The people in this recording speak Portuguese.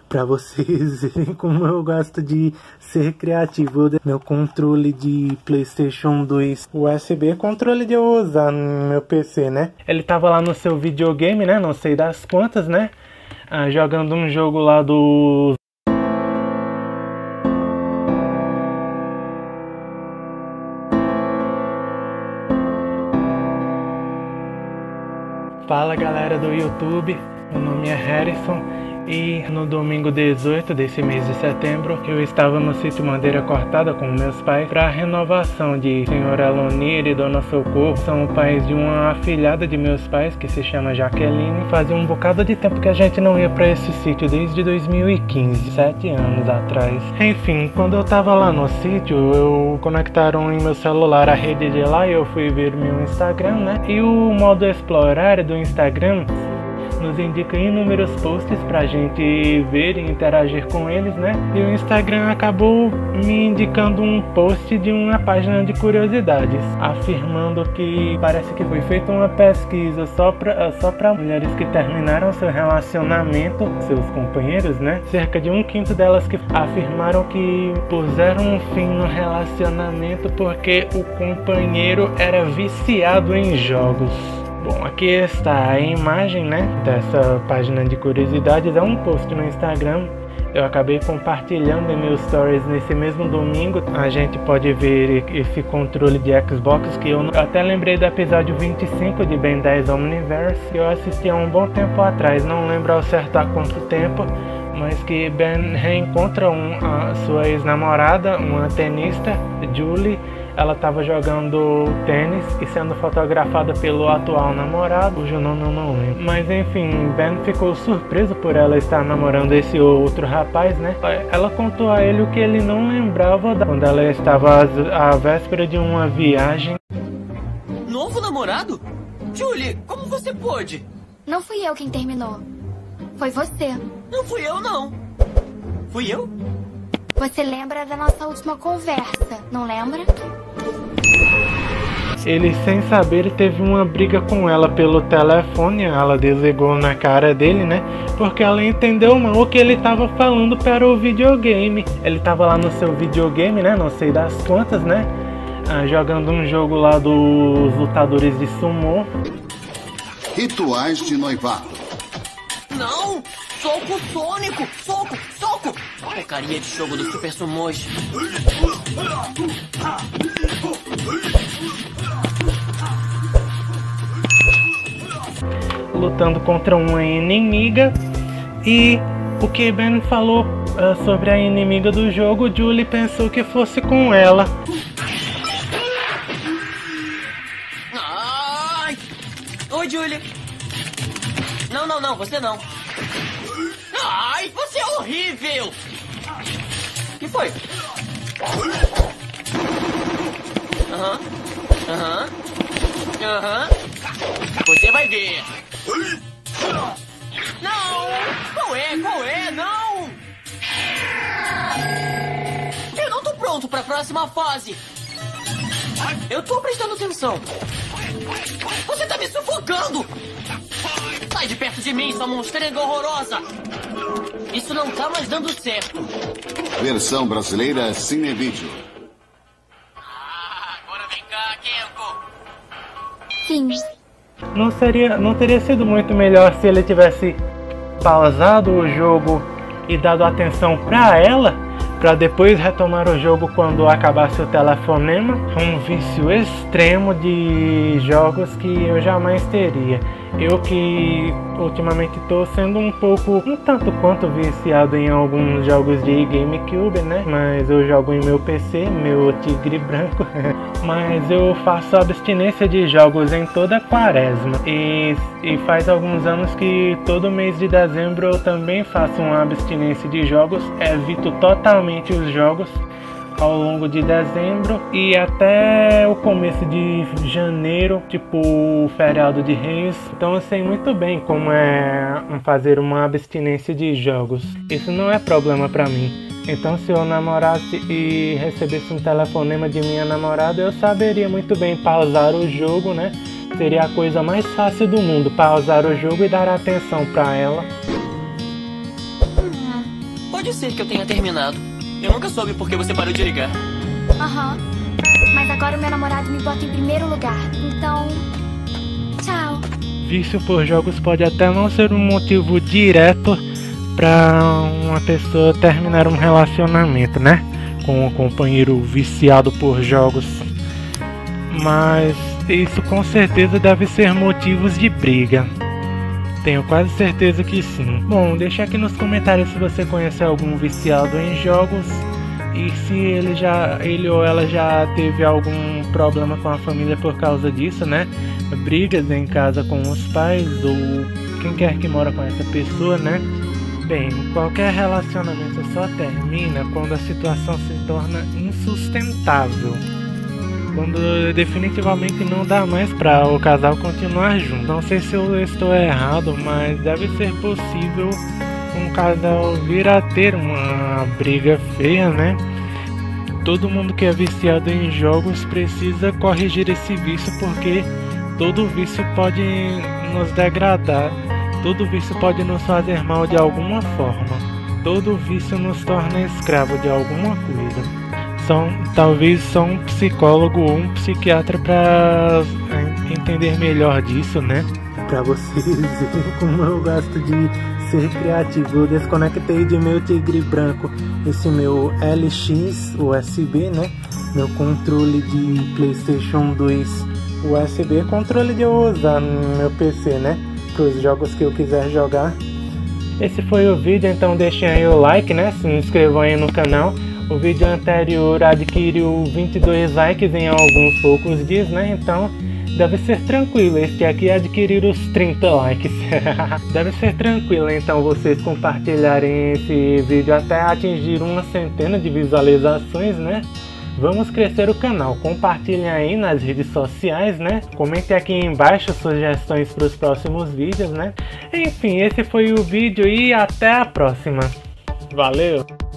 Pra vocês verem como eu gosto de ser criativo. Meu controle de PlayStation 2 USB, controle de eu usar no meu PC, né? Ele tava lá no seu videogame, né? Não sei das quantas, né? Jogando um jogo lá do... Fala galera do YouTube, meu nome é Harrison e no domingo 18 desse mês de setembro eu estava no sítio Madeira Cortada com meus pais para a renovação de Senhora Elonira e Dona Socorro. São pais de uma afilhada de meus pais que se chama Jaqueline. Fazia um bocado de tempo que a gente não ia para esse sítio, desde 2015, 7 anos atrás. Enfim, quando eu tava lá no sítio, eu conectaram em meu celular a rede de lá e eu fui ver meu Instagram, né? E o modo explorar do Instagram nos indica inúmeros posts pra gente ver e interagir com eles, né? E o Instagram acabou me indicando um post de uma página de curiosidades, afirmando que parece que foi feita uma pesquisa só pra mulheres que terminaram seu relacionamento, seus companheiros, né? Cerca de 1/5 delas que afirmaram que puseram um fim no relacionamento porque o companheiro era viciado em jogos. Bom, aqui está a imagem, né, dessa página de curiosidades. É um post no Instagram. Eu acabei compartilhando em meus stories nesse mesmo domingo. A gente pode ver esse controle de Xbox que eu até lembrei do episódio 25 de Ben 10 Omniverse, que eu assisti há um bom tempo atrás. Não lembro ao certo há quanto tempo, mas que Ben reencontra a sua ex-namorada, uma tenista, Julie. Ela estava jogando tênis e sendo fotografada pelo atual namorado, cujo nome eu não lembro. Mas enfim, Ben ficou surpreso por ela estar namorando esse outro rapaz, né? Ela contou a ele o que ele não lembrava quando ela estava à véspera de uma viagem. Novo namorado? Julie, como você pôde? Não fui eu quem terminou. Foi você. Não fui eu, não. Fui eu? Você lembra da nossa última conversa, não lembra? Ele, sem saber, teve uma briga com ela pelo telefone. Ela desligou na cara dele, né? Porque ela entendeu mal o que ele estava falando para o videogame. Ele estava lá no seu videogame, né? Não sei das quantas, né? Jogando um jogo lá dos lutadores de sumô. Rituais de noivado. Não! Soco sônico! Soco! Soco! Porcaria de jogo do Super Sumôs. Lutando contra uma inimiga. E o que Ben falou sobre a inimiga do jogo, Julie pensou que fosse com ela. Ai! Oi, Julie. Não, você não. Ai, você é horrível! O que foi? Aham. Você vai ver. Não! Qual é? Não! Eu não tô pronto pra próxima fase. Eu tô prestando atenção. Você tá me sufocando! Sai de perto de mim, sua monstrenga horrorosa! Isso não tá mais dando certo. Versão brasileira Cinevídeo. Agora vem cá, Kenko. Sim. Não teria sido muito melhor se ele tivesse pausado o jogo e dado atenção pra ela, pra depois retomar o jogo quando acabasse o telefonema? Um vício extremo de jogos que eu jamais teria. Eu que ultimamente estou sendo um tanto quanto viciado em alguns jogos de GameCube, né? Mas eu jogo em meu PC, meu tigre branco. Mas eu faço abstinência de jogos em toda a quaresma. E faz alguns anos que todo mês de dezembro eu também faço uma abstinência de jogos. Evito totalmente os jogos ao longo de dezembro e até o começo de janeiro, tipo o feriado de Reis. Então eu sei muito bem como é fazer uma abstinência de jogos. Isso não é problema pra mim. Então se eu namorasse e recebesse um telefonema de minha namorada, eu saberia muito bem pausar o jogo, né? Seria a coisa mais fácil do mundo, pausar o jogo e dar atenção pra ela. Pode ser que eu tenha terminado. Eu nunca soube por que você parou de ligar. Aham. Mas agora o meu namorado me bota em primeiro lugar. Então, tchau. Vício por jogos pode até não ser um motivo direto para uma pessoa terminar um relacionamento, né? Com um companheiro viciado por jogos. Mas isso com certeza deve ser motivos de briga. Tenho quase certeza que sim. Bom, deixa aqui nos comentários se você conhece algum viciado em jogos e se ele ou ela já teve algum problema com a família por causa disso, né? Brigas em casa com os pais ou quem quer que mora com essa pessoa, né? Bem, qualquer relacionamento só termina quando a situação se torna insustentável. Quando definitivamente não dá mais para o casal continuar junto. Não sei se eu estou errado, mas deve ser possível um casal vir a ter uma briga feia, né? Todo mundo que é viciado em jogos precisa corrigir esse vício, porque todo vício pode nos degradar. Todo vício pode nos fazer mal de alguma forma. Todo vício nos torna escravo de alguma coisa. Talvez só um psicólogo ou um psiquiatra para entender melhor disso, né? Para vocês verem como eu gosto de ser criativo. Eu desconectei de meu tigre branco esse meu LX USB, né? Meu controle de PlayStation 2 USB, controle de eu usar no meu PC, né? Para os jogos que eu quiser jogar. Esse foi o vídeo, então deixem aí o like, né? Se inscrevam aí no canal. O vídeo anterior adquiriu 22 likes em alguns poucos dias, né? Então deve ser tranquilo. Este aqui adquirir os 30 likes. Deve ser tranquilo, então, vocês compartilharem esse vídeo até atingir uma centena de visualizações, né? Vamos crescer o canal. Compartilhem aí nas redes sociais, né? Comentem aqui embaixo sugestões para os próximos vídeos, né? Enfim, esse foi o vídeo e até a próxima. Valeu!